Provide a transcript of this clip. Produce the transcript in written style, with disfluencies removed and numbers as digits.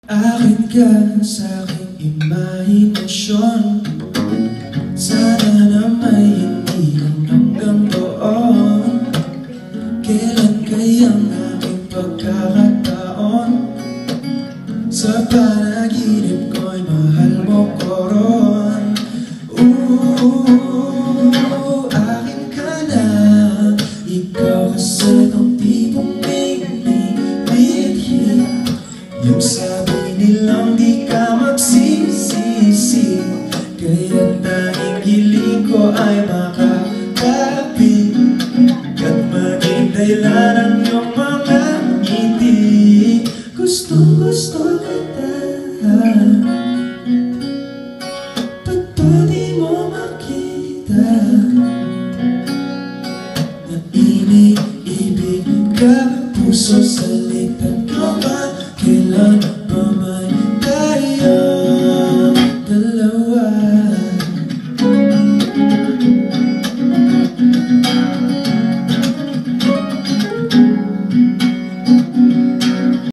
Akin ka sa aking imahinasyon. Sana na may hindi lang hanggang doon. Kailan kayang aking pagkakataon? Sa panaginip ko'y mahal mo ko ron. Akin ka na. Ikaw kasi ang tipong may bithi. Yung sabi nilang di ka magsisisi, kaya tanging hiling ko ay makakapit at maging dahilan ang iyong mga ngiti. Gustong gusto kita, ba't ba di mo makita na iniibig ka? Puso sa